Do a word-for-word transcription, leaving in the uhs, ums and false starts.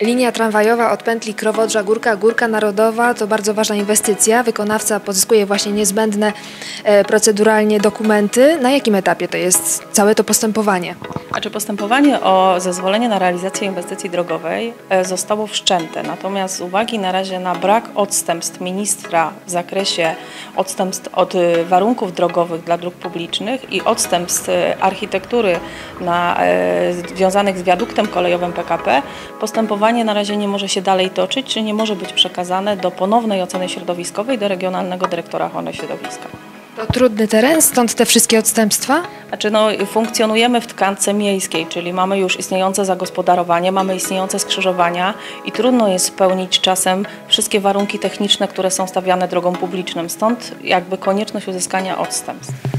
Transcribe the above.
Linia tramwajowa od pętli Krowodrza-Górka, Górka Narodowa to bardzo ważna inwestycja. Wykonawca pozyskuje właśnie niezbędne proceduralnie dokumenty. Na jakim etapie to jest całe to postępowanie? Znaczy postępowanie o zezwolenie na realizację inwestycji drogowej zostało wszczęte, natomiast z uwagi na razie na brak odstępstw ministra w zakresie odstępstw od warunków drogowych dla dróg publicznych i odstępstw architektury na, e, związanych z wiaduktem kolejowym P K P, postępowanie na razie nie może się dalej toczyć, czy nie może być przekazane do ponownej oceny środowiskowej do Regionalnego Dyrektora Ochrony Środowiska. To trudny teren, stąd te wszystkie odstępstwa? Znaczy no, funkcjonujemy w tkance miejskiej, czyli mamy już istniejące zagospodarowanie, mamy istniejące skrzyżowania i trudno jest spełnić czasem wszystkie warunki techniczne, które są stawiane drogą publiczną. Stąd jakby konieczność uzyskania odstępstw.